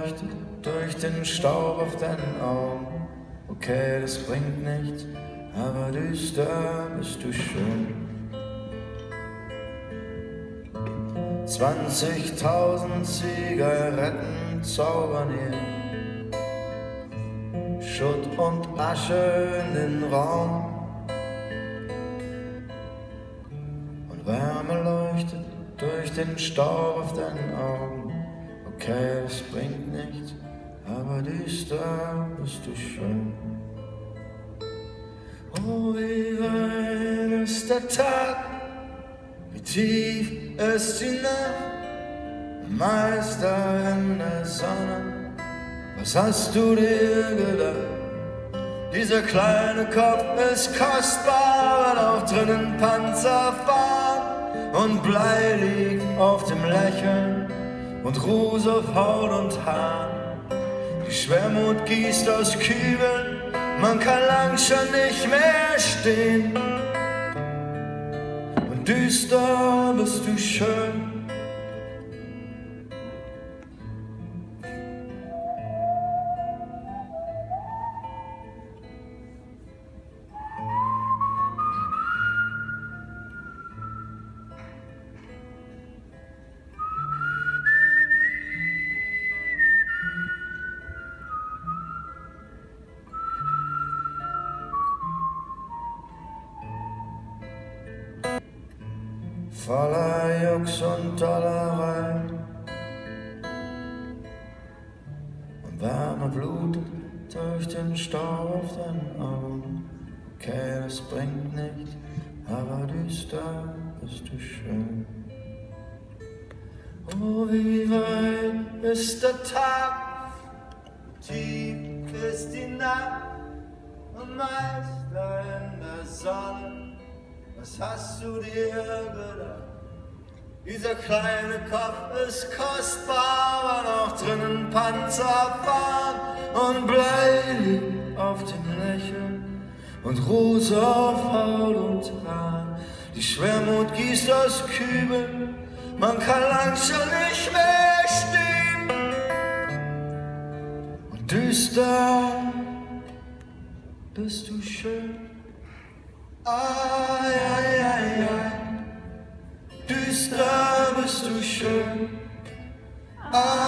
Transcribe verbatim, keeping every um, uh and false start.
leuchtet durch den Staub auf deinen Augen. Okay, das bringt nichts, aber düster bist du schön. Zwanzigtausend Zigaretten zaubern hier Schutt und Asche in den Raum. Und Wärme leuchtet durch den Staub auf deinen Augen. Okay, es bringt nichts, aber düster bist du schön. Oh, wie weit ist der Tag, wie tief ist die Nacht, Meister in der Sonne. Was hast du dir gedacht? Dieser kleine Kopf ist kostbar, weil auch drinnen Panzer fahren und Blei liegt auf dem Lächeln und Ruß auf Haut und Haar. Die Schwermut gießt aus Kübeln, man kann lang schon nicht mehr stehen. Und düster bist du schön. Voller Jux und Dollerei und Wärme blutet durch den Staub auf deinen Augen. Okay, das bringt nichts, aber düster bist du schön. Oh, wie weit ist der Tag, tief ist die Nacht und Meister in der Sonne. Was hast du dir gedacht? Dieser kleine Kopf ist kostbar, weil auch drinnen Panzer fahren und Blei liegt auf dem Lächeln und Ruß auf Haut und Haar. Die Schwermut gießt aus Kübeln, man kann lang schon nicht mehr stehen. Und düster bist du schön. Ai, ai, ai, ai, düster bist du schön. Ai,